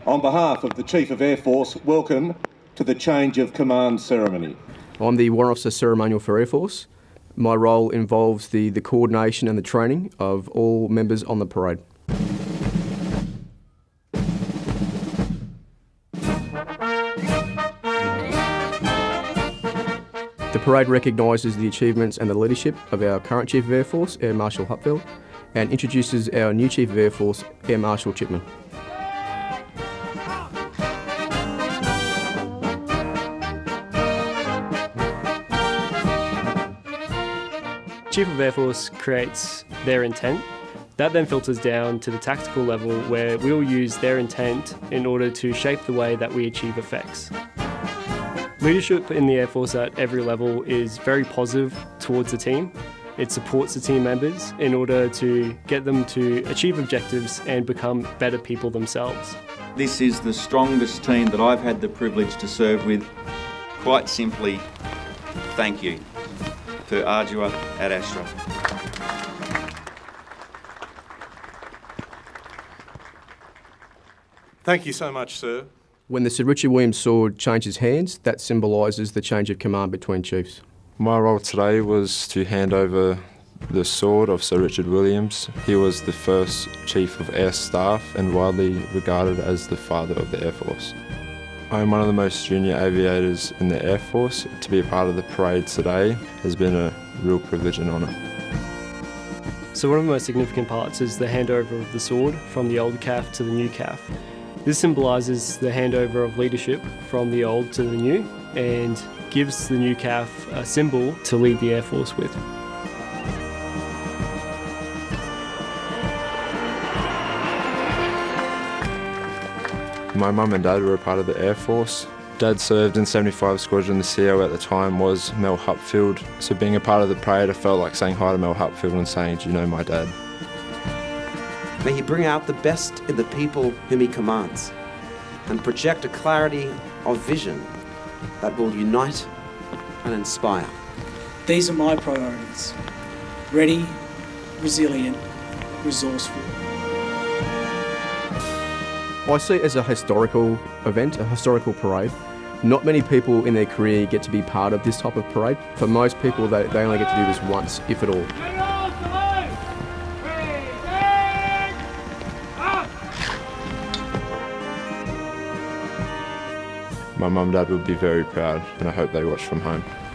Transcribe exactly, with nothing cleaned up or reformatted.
On behalf of the Chief of Air Force, welcome to the Change of Command ceremony. I'm the Warrant Officer Ceremonial for Air Force. My role involves the, the coordination and the training of all members on the parade. The parade recognises the achievements and the leadership of our current Chief of Air Force, Air Marshal Hupfeld, and introduces our new Chief of Air Force, Air Marshal Chipman. Chief of Air Force creates their intent. That then filters down to the tactical level where we will use their intent in order to shape the way that we achieve effects. Leadership in the Air Force at every level is very positive towards the team. It supports the team members in order to get them to achieve objectives and become better people themselves. This is the strongest team that I've had the privilege to serve with. Quite simply, thank you for ardua ad astra. Thank you so much, sir. When the Sir Richard Williams sword changes hands, that symbolises the change of command between chiefs. My role today was to hand over the sword of Sir Richard Williams. He was the first Chief of Air Staff and widely regarded as the father of the Air Force. I am one of the most junior aviators in the Air Force. To be a part of the parade today has been a real privilege and honour. So one of the most significant parts is the handover of the sword from the old C A F to the new C A F. This symbolises the handover of leadership from the old to the new and gives the new C A F a symbol to lead the Air Force with. My mum and dad were a part of the Air Force. Dad served in seventy-five Squadron. The C O at the time was Mel Hupfeld. So being a part of the parade, I felt like saying hi to Mel Hupfeld and saying, "Do you know my dad?" May he bring out the best in the people whom he commands and project a clarity of vision that will unite and inspire. These are my priorities: ready, resilient, resourceful. I see it as a historical event, a historical parade. Not many people in their career get to be part of this type of parade. For most people, they, they only get to do this once, if at all. My mum and dad would be very proud, and I hope they watch from home.